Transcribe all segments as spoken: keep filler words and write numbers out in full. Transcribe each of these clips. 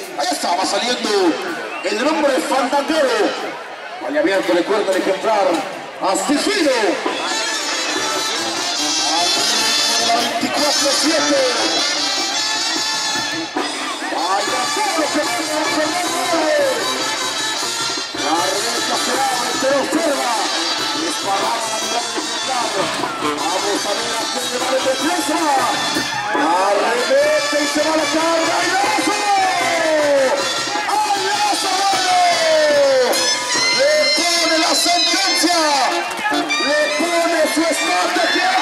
Ahí estaba saliendo el nombre Fandanguero. Vaya abierto, recuerda el ejemplar Astifino. veinticuatro siete. Vaya todo que la rebeca se abre, se observa. Disparada la mirada del ejemplar. Vamos a ver a quién le va de defensa. Arremete y se va a la carga. ¡Ay, lazo! ¡Ay, lazo! Le pone la sentencia. Le pone su estrategia.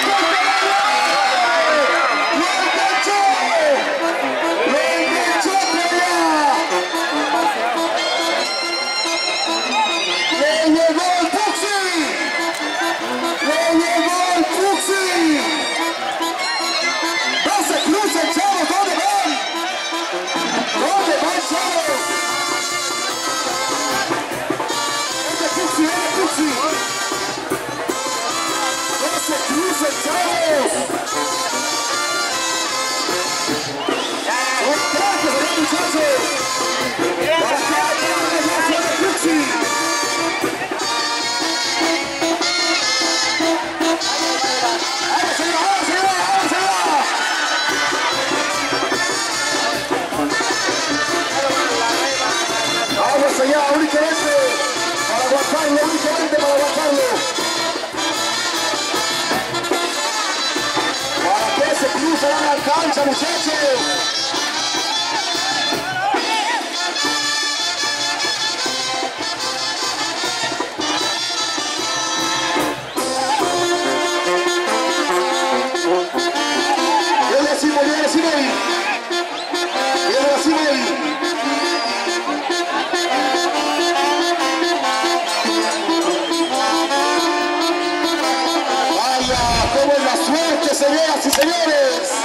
¡Lo enganchó! ¡Lo enganchó allá! ¡Le llegó el Puxi! ¡Le llegó el Puxi! ¡No se crucen, chavos! ¿Dónde van? ¿Dónde van, chavos? ¡Ese Puxi, ese Puxi! ¡No se crucen, chavos! ¡Un traje, ¿verdad, muchachos? ¡Para que haya un negocio de Puxi! ¡Vamos allá, vamos allá, vamos allá! Vamos allá, únicamente para aguantarlo, únicamente para aguantarlo. Para que se cruzan a la cancha, muchachos. Viene Simón, viene Simón. Viene la Simón. Vaya, cómo es la suerte, señoras y señores.